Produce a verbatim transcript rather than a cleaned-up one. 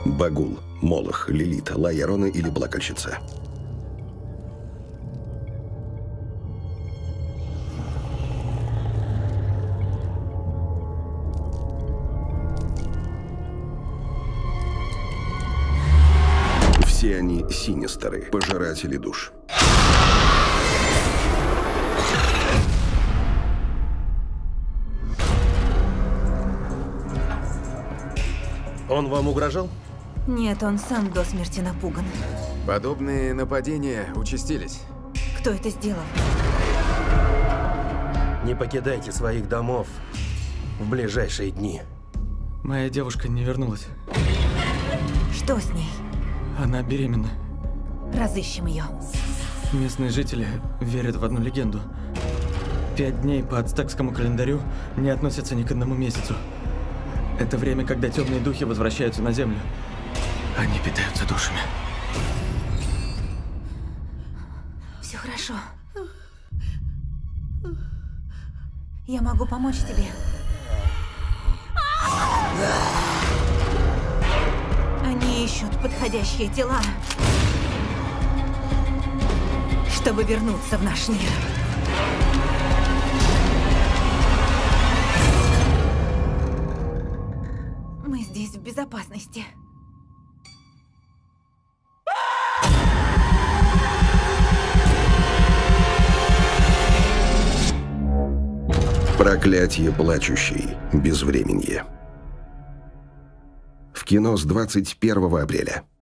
Багул, Молох, Лилит, Лайерона или Плакальщица. Все они синистеры, пожиратели душ. Он вам угрожал? Нет, он сам до смерти напуган. Подобные нападения участились. Кто это сделал? Не покидайте своих домов в ближайшие дни. Моя девушка не вернулась. Что с ней? Она беременна. Разыщем ее. Местные жители верят в одну легенду. Пять дней по ацтекскому календарю не относятся ни к одному месяцу. Это время, когда темные духи возвращаются на землю. Они питаются душами. Все хорошо. Я могу помочь тебе. Они ищут подходящие тела, чтобы вернуться в наш мир. Мы здесь в безопасности. Проклятие плачущей. Безвременье. В кино с двадцать первого апреля.